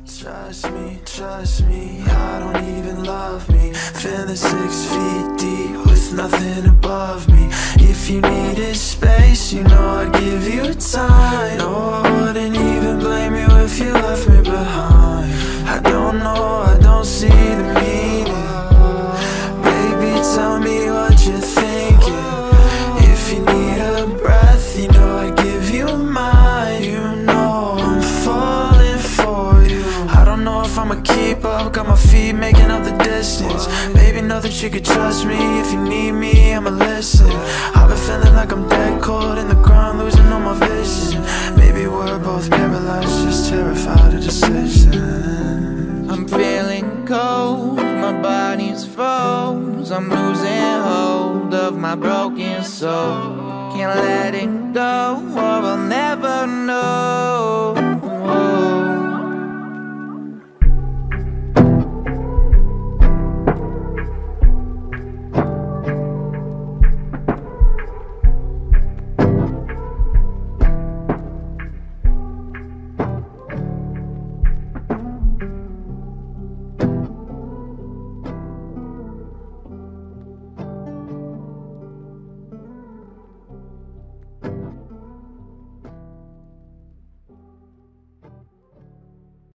Trust me, I don't even love me. Feeling 6 feet deep with nothing above me. If you needed space, you know I'd give you time. No, I wouldn't even blame you if you left me behind. I don't know, I don't see the meaning. Baby, tell me what you're thinking. If you need a breath, you know I'd give you mine. You know I'm falling for you. I don't know if I'ma keep up, got my feet making up the distance. Baby, know that you could trust me. If you need me, I'ma listen. I've been feeling like I'm dead cold in the ground, losing all my vision. Maybe we're both paralyzed, just terrified of decision. I'm feeling cold, my body's froze. I'm losing hold of my broken soul. Can't let it go or I'll never know.